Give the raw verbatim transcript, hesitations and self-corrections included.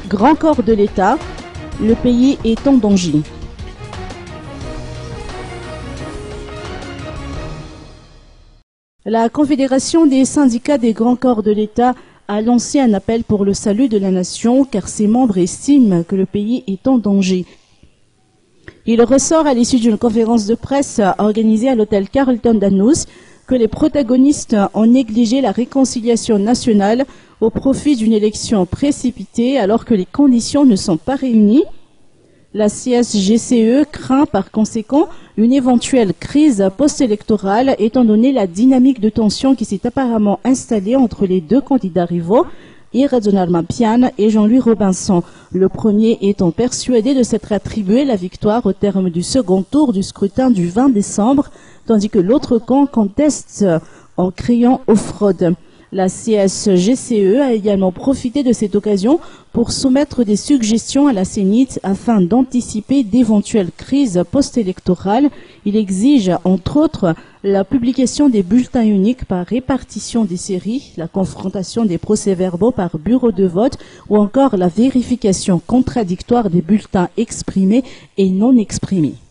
Grand corps de l'État, le pays est en danger. La Confédération des syndicats des grands corps de l'État a lancé un appel pour le salut de la nation car ses membres estiment que le pays est en danger. Il ressort à l'issue d'une conférence de presse organisée à l'hôtel Carlton d'Annous que les protagonistes ont négligé la réconciliation nationale au profit d'une élection précipitée alors que les conditions ne sont pas réunies. La C S G C E craint par conséquent une éventuelle crise post-électorale étant donné la dynamique de tension qui s'est apparemment installée entre les deux candidats rivaux, Iradzon Armapian et Jean-Louis Robinson. Le premier étant persuadé de s'être attribué la victoire au terme du second tour du scrutin du vingt décembre, tandis que l'autre camp conteste en criant aux fraudes. La C S G C E a également profité de cette occasion pour soumettre des suggestions à la Sénite afin d'anticiper d'éventuelles crises post-électorales. Il exige, entre autres, la publication des bulletins uniques par répartition des séries, la confrontation des procès-verbaux par bureau de vote ou encore la vérification contradictoire des bulletins exprimés et non exprimés.